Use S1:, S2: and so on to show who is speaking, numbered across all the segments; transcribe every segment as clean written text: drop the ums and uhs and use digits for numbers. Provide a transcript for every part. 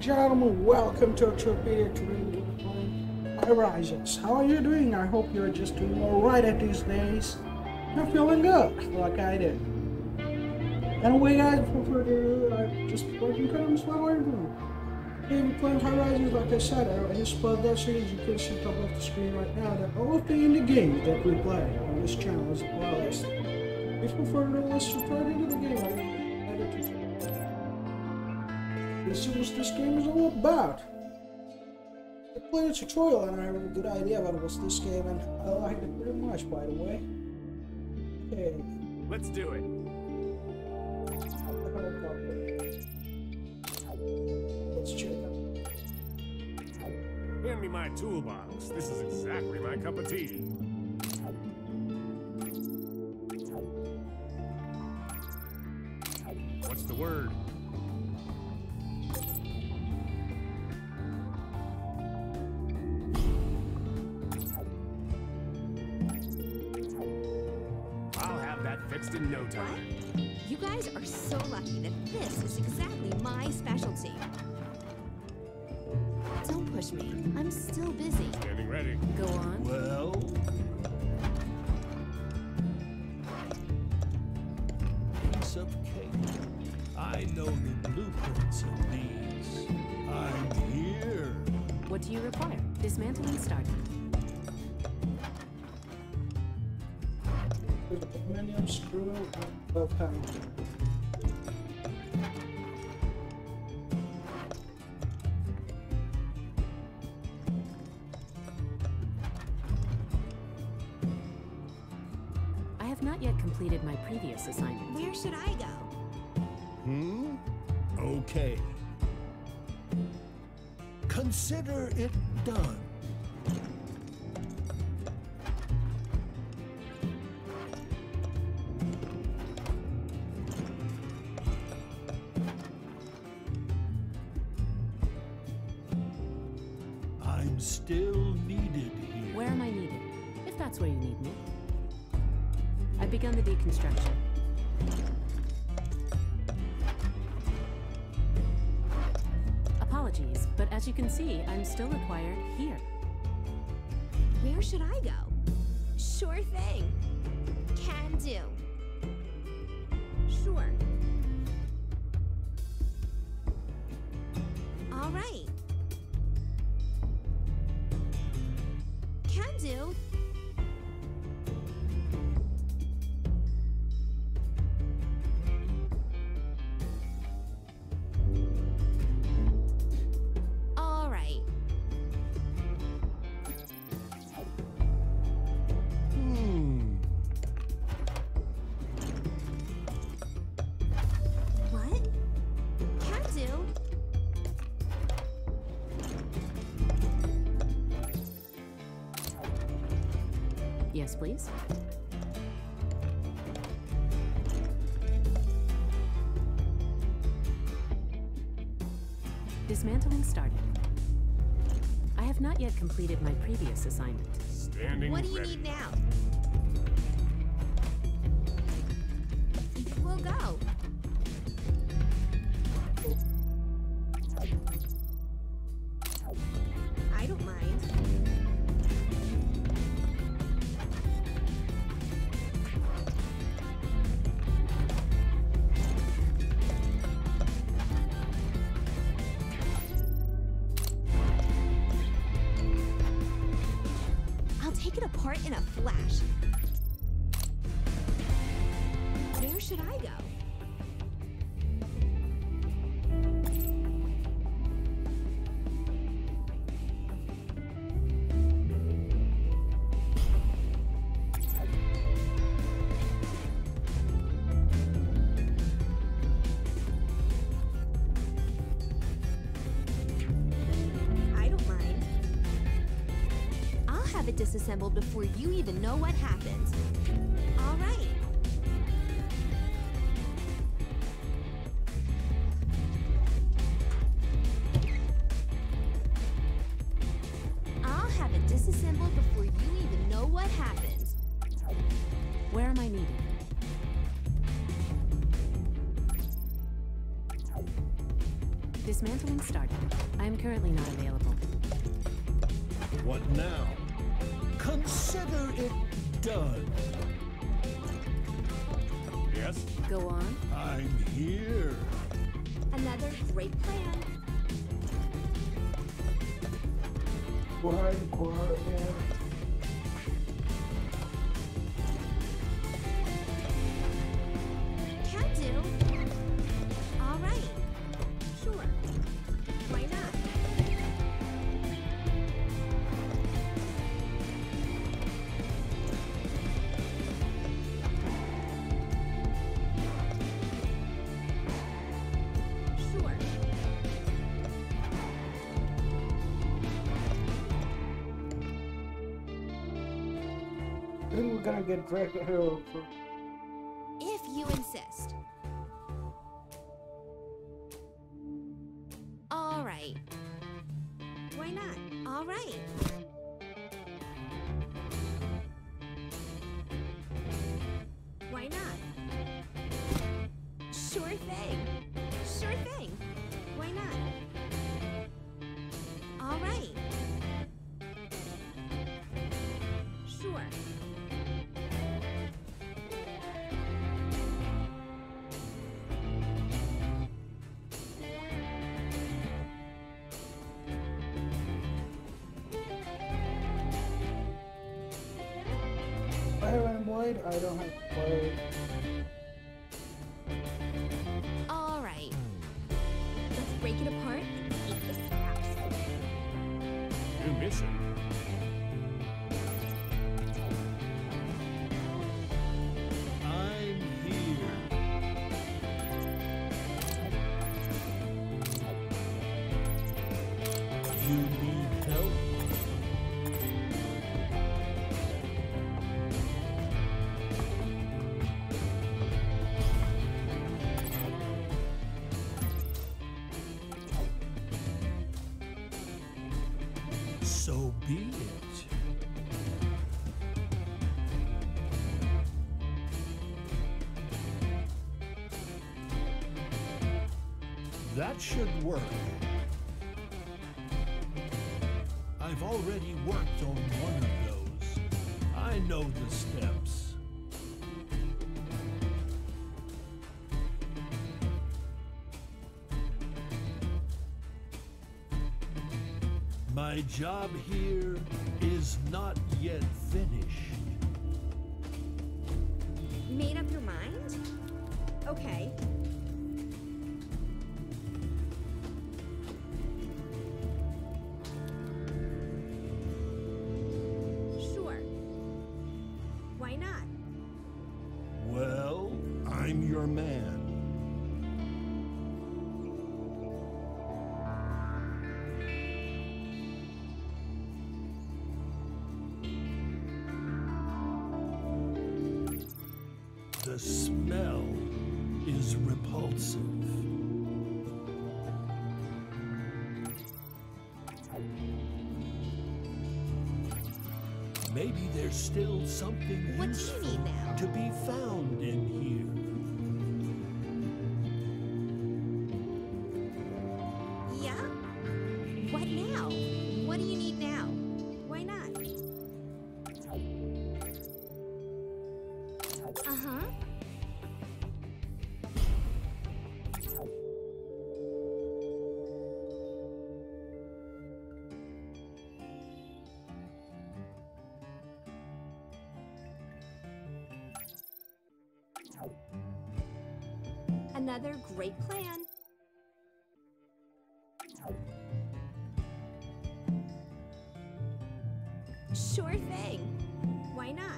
S1: gentlemen, welcome to Torpedo Train Highrisers. How are you doing? I hope you're just doing alright at these days. You're feeling good, like I did. Anyway guys, before further ado, I'm just working comes while I'm doing. Hey, we're playing Highrisers, like I said, I just played that series. You can see top of the screen right now that all of the indie games that we play on this channel is playlist. Before further ado, let's just right into the game. Let's see what this game is all about. I played a tutorial and I have a good idea about what's this game, and I liked it pretty much, by the way. Okay.
S2: Let's do it.
S1: Let's check out.
S2: Hand me my toolbox. This is exactly my cup of tea. What's the word? I'll have that fixed in no time.
S3: What? You guys are so lucky that this is exactly my specialty. Don't push me. I'm still busy.
S2: Standing ready.
S3: Go on.
S4: Well, piece of cake. I know the blueprints of these. I'm here.
S5: What do you require? Dismantling started.
S1: There's a aluminium screw and both hands.
S5: I have not yet completed my previous assignment.
S3: Where should I go?
S4: Okay. Consider it done. I'm still needed here.
S5: Where am I needed? If that's where you need me. I've begun the deconstruction. Apologies, but as you can see, I'm still required here.
S3: Where should I go? Sure thing. Can do. Sure. All right. Can do. All right. What? Can do.
S5: Yes, please. Dismantling started. I have not yet completed my previous assignment.
S2: Standing
S3: What do you
S2: ready.
S3: need now? We'll go. I don't mind. I'll take it apart in a flash. Where should I go? I don't mind. I'll have it disassembled before you even know what happens. All right. I'll have it disassembled before you even know what happens.
S5: Where am I needed? Dismantling started. I am currently not available.
S4: What now? Consider it done.
S2: Yes?
S5: Go on.
S4: I'm here.
S3: Another great plan.
S1: Quiet, quiet.
S3: Can do. All right. Sure. Why not? Sure.
S1: I think we're gonna get dragged here.
S3: If you insist. All right. Why not? All right. Why not? Sure thing. Sure thing. Why not? All right. Sure.
S1: Fire and white, I don't have fire.
S3: All right. Let's break it apart and eat the scraps.
S2: New mission.
S4: I'm here. You need help? So be it. That should work. I've already worked on one of those. I know the steps. My job here is not yet finished.
S3: Made up your mind? Okay. Sure. Why not?
S4: Well, I'm your man. The smell is repulsive. Maybe there's still something
S3: What do you
S4: useful
S3: need now?
S4: to be found in here.
S3: Yeah? What now? What do you need now? Why not? Uh-huh. Another great plan. Sure thing. Why not?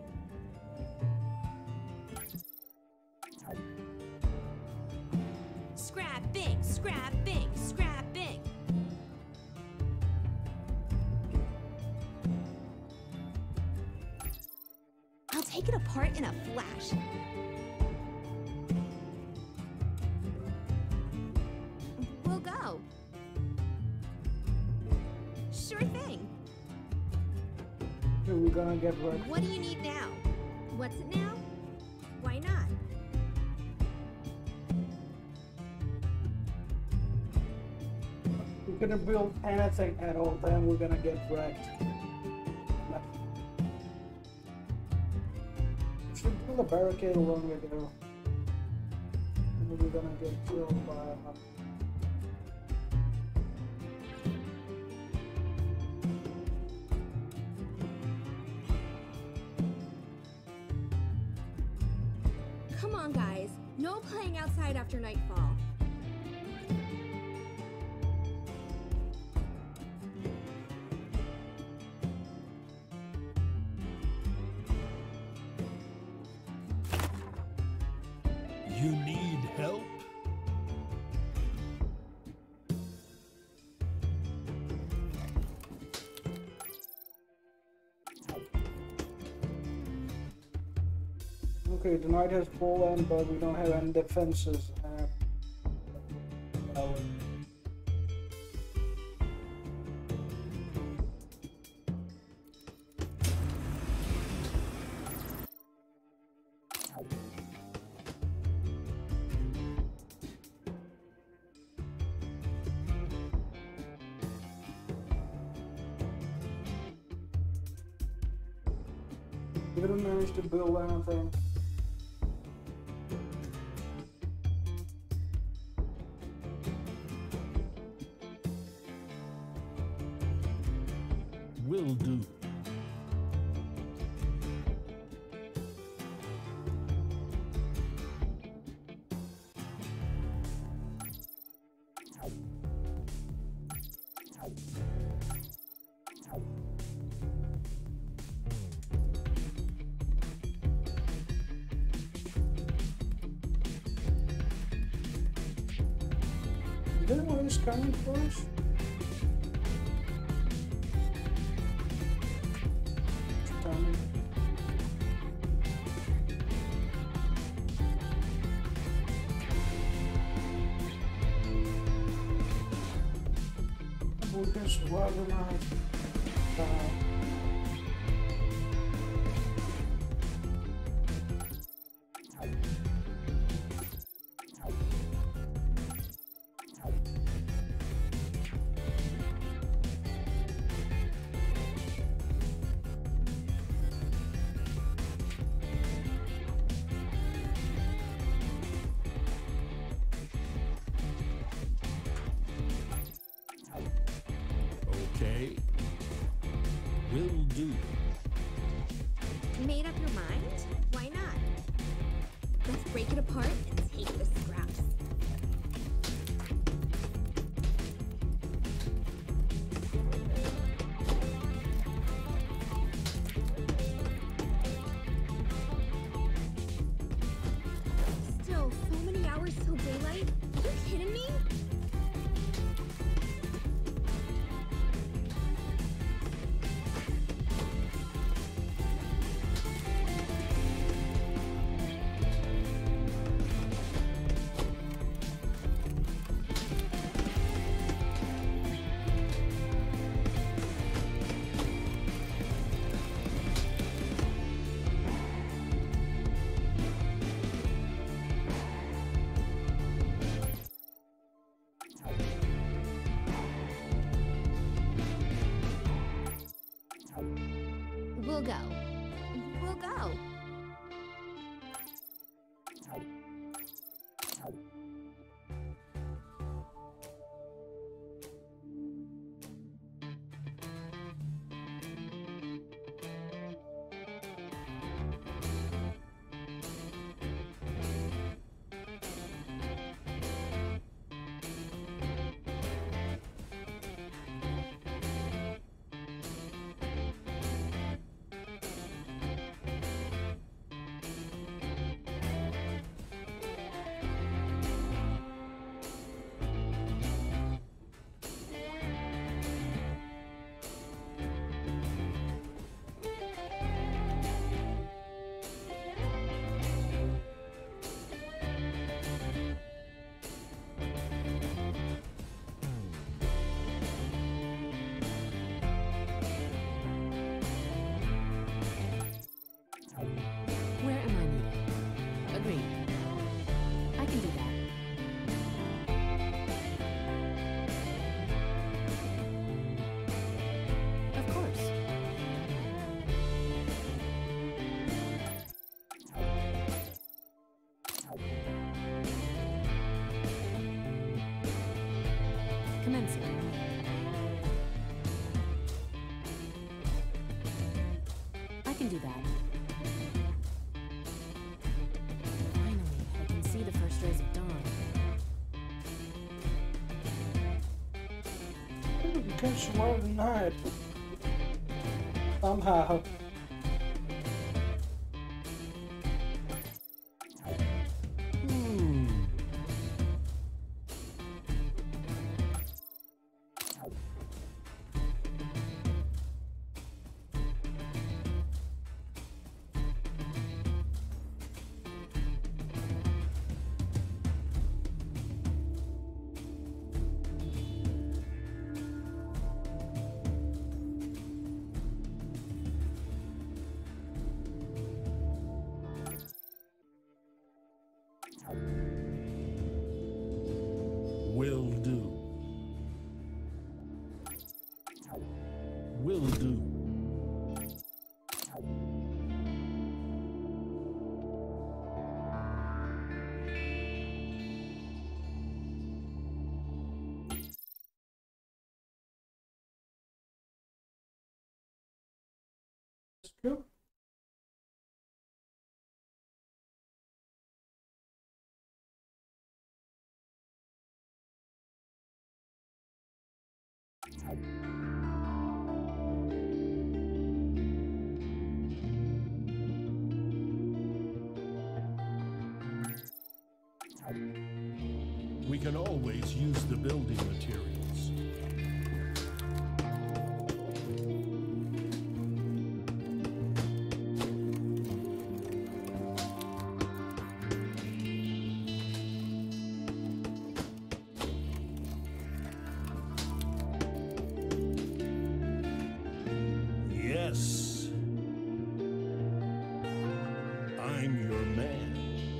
S3: Scrapping, scrapping, scrapping. I'll take it apart in a flash. We'll go. Sure thing.
S1: Here we're gonna get right.
S3: What do you need now? What's it now? Why not?
S1: we're gonna build anything at all, then we're gonna get wrecked. Should build a barricade along with there. And we're gonna get killed by
S3: Come on, guys. No playing outside after nightfall.
S4: You need help?
S1: Okay, the knight has fallen, but we don't have any defenses. We didn't manage to build anything.
S4: Will do.
S1: Is anyone else coming for us? It's coming. We can survive the night.
S4: Okay. Will do.
S3: Made up your mind? Why not? Let's break it apart and take the scraps. Still, so many hours till daylight? Are you kidding me? We'll go. We'll go.
S5: fancy. I can do that. Finally, I can see the first rays of dawn.
S1: You can survive the night. Somehow.
S4: Will do. Will do.
S1: Cool.
S4: We can always use the building materials. Yes. I'm your man.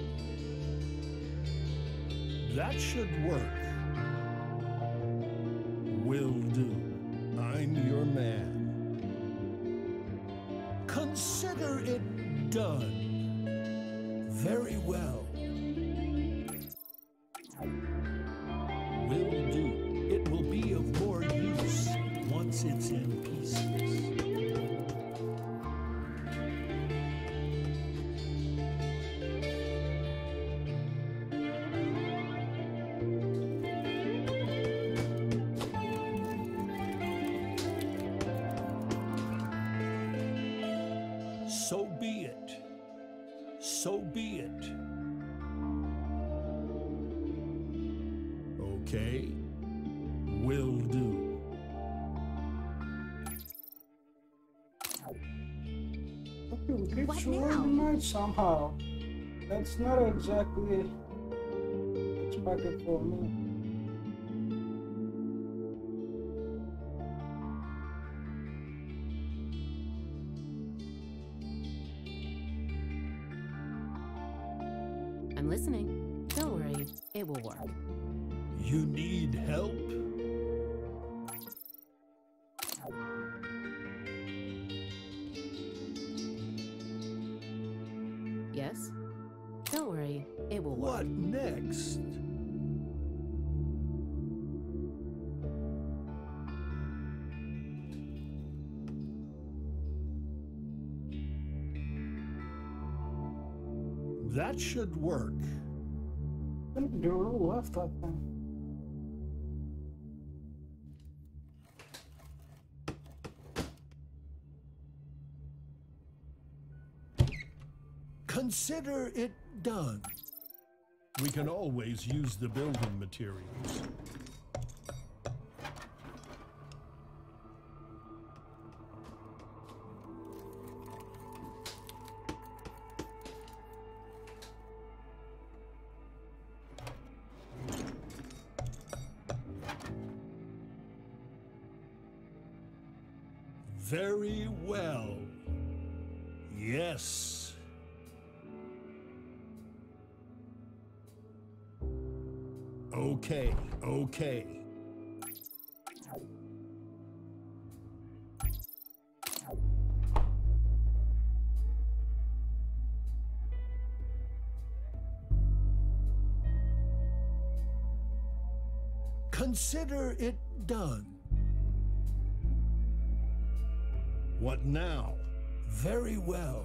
S4: That should work. Will do. I'm your man. Consider it done. Very well. Will do. It will be of more use once it's in pieces. So be it. So be it. Okay. Will do.
S1: Okay, we keep
S3: What
S1: surviving
S3: now?
S1: the night somehow. That's not exactly expected for me.
S5: I'm listening. Don't worry, it will work.
S4: You need help?
S5: Yes? Don't worry, it will work.
S4: What next? That should work.
S1: I'm gonna do a little left, I think.
S4: Consider it done. We can always use the building materials. Very well. Yes. Okay, okay. Consider it done. What now? Very well.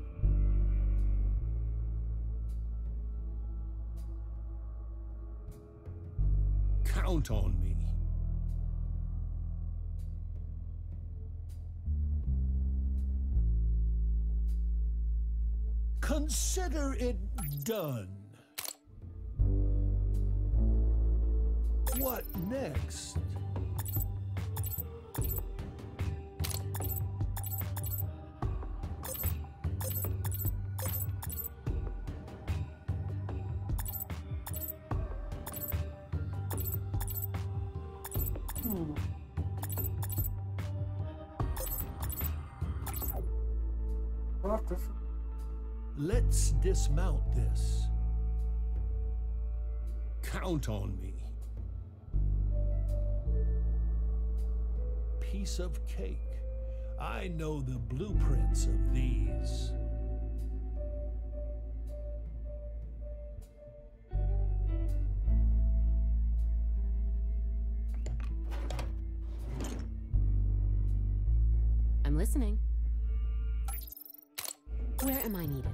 S4: Count on me. Consider it done. What next? Let's dismount this. Count on me. Piece of cake. I know the blueprints of these.
S5: I'm listening. Where am I needed?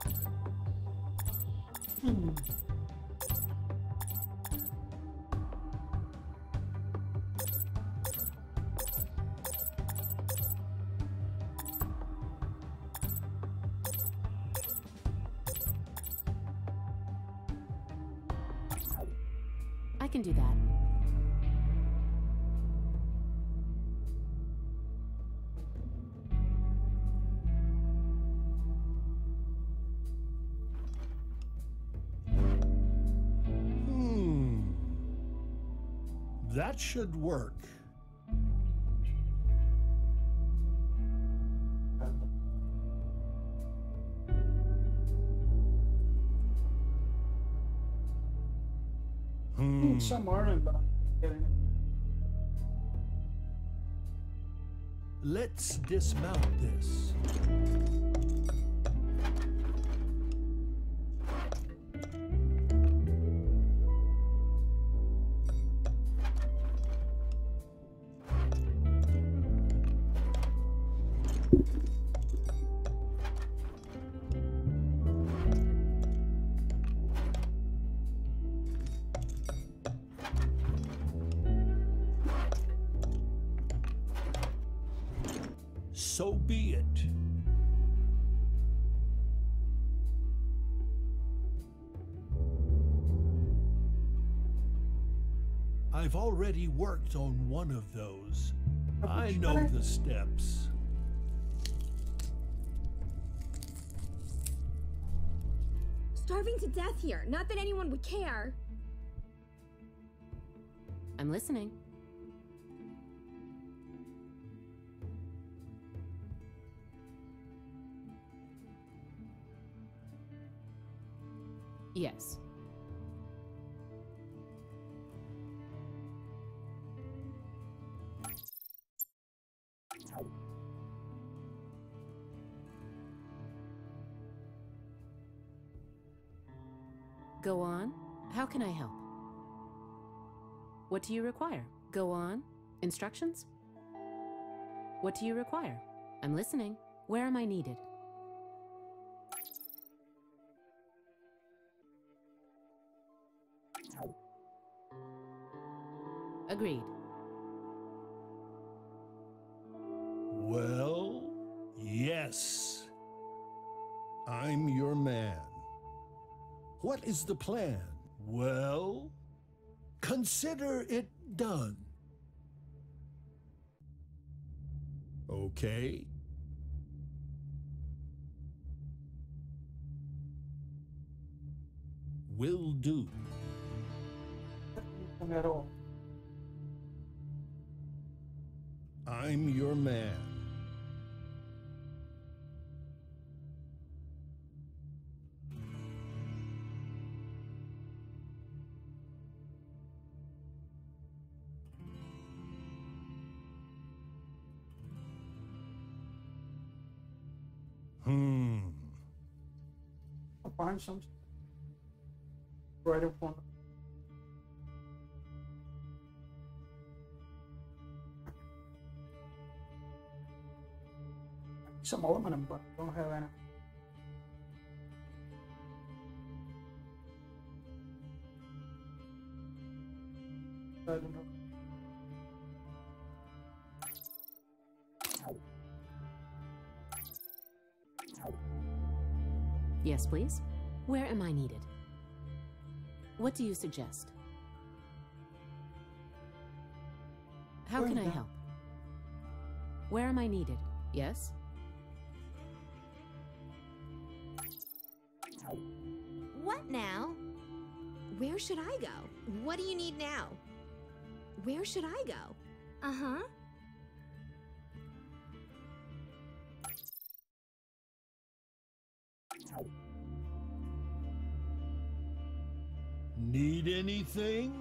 S5: I can do that.
S4: That should work.
S1: Some aren't, but I'm getting it.
S4: Let's dismount this. So be it. I've already worked on one of those. I know the steps.
S3: Starving to death here. Not that anyone would care.
S5: I'm listening. Yes. Go on. How can I help? What do you require? Go on. Instructions? What do you require? I'm listening. Where am I needed? Agreed.
S4: Well, yes. I'm your man. What is the plan? Well, consider it done. Okay? Will do.
S1: Nothing at all.
S4: I'm your man.
S1: I'll find some right up on. some aluminum, but don't have any. I don't know.
S5: Yes, please. Where am I needed? What do you suggest? How can I help? Where am I needed? Yes?
S3: What now? Where should I go? What do you need now? Where should I go? Uh-huh.
S4: Need anything?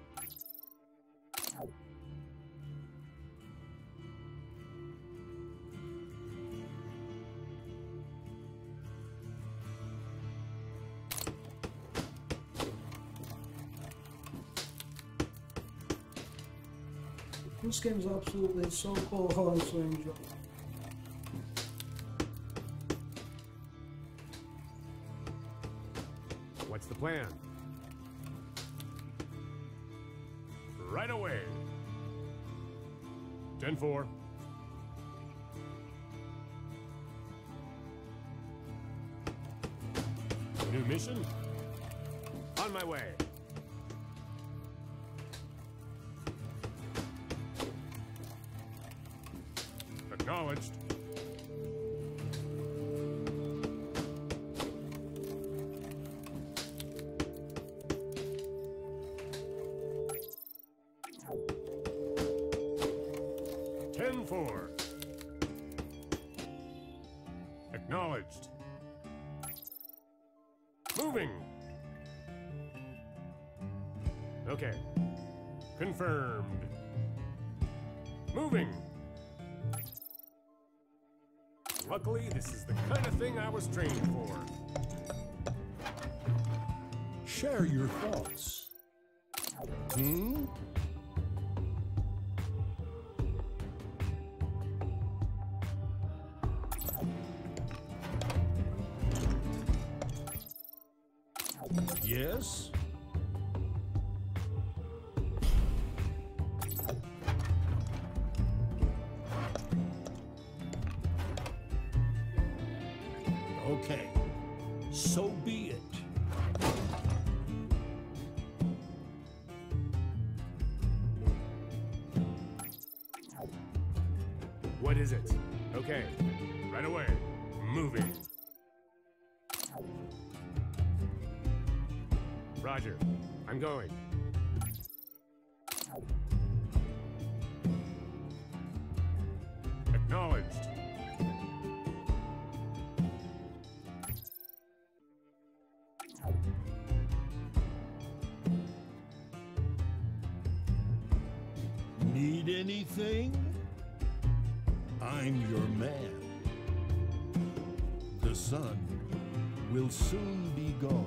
S1: This game is absolutely so cool. How I so enjoy.
S2: What's the plan? Right away. 10-4. New mission? On my way. Acknowledged. Acknowledged. Moving. Okay. Confirmed. Moving. Luckily, this is the kind of thing I was trained for.
S4: Share your thoughts. Hmm? Yes? Okay, so be it.
S2: What is it? Okay, right away. Moving. Roger, I'm going. Acknowledged.
S4: Need anything? I'm your man. The sun will soon be gone.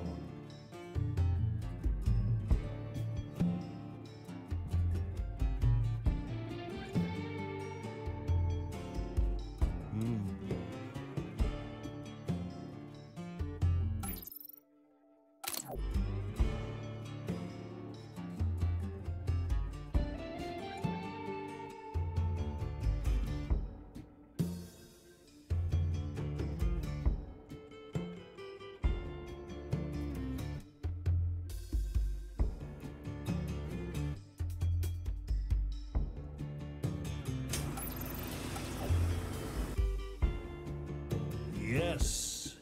S4: Yes.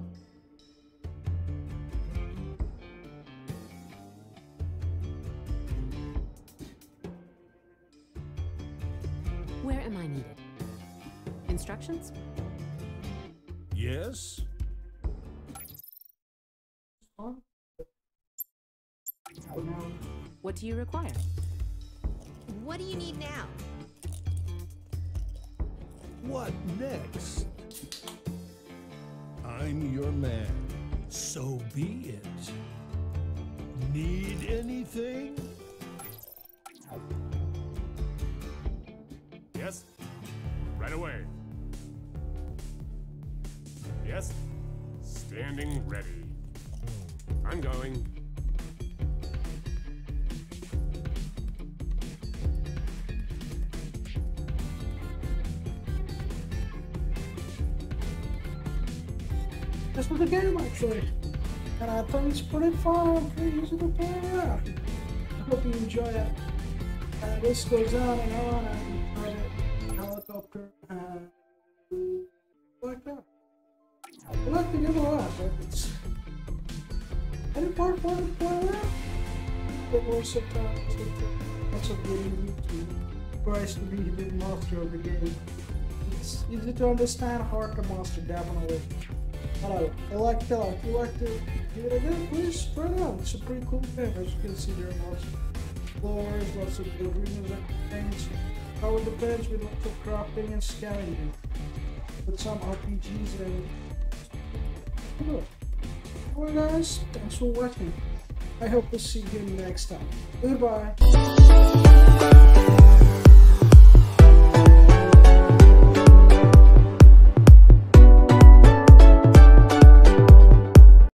S5: Where am I needed? Instructions?
S4: Yes?
S5: What do you require?
S3: What do you need now?
S4: What next? I'm your man. So be it. Need anything?
S2: Yes? Right away. Yes. Standing ready. I'm going.
S1: This was a game actually, and I think it's pretty fun, pretty easy to play out. I hope you enjoy it. This goes on and on, and private helicopter, like that. I like the game a lot, but it's any part fun to play out. But more sometimes that's a game YouTube tries to be the master of the game. It's easy to understand, hard to master, definitely. Hello, I like it. If you like to give it a go, please spread out. It's a pretty cool game. As you can see, there are lots of floors, lots of arenas and things. How it depends with lots of crafting and scavenging. With some RPGs and good. Alright guys, thanks for watching. I hope to see you next time. Goodbye.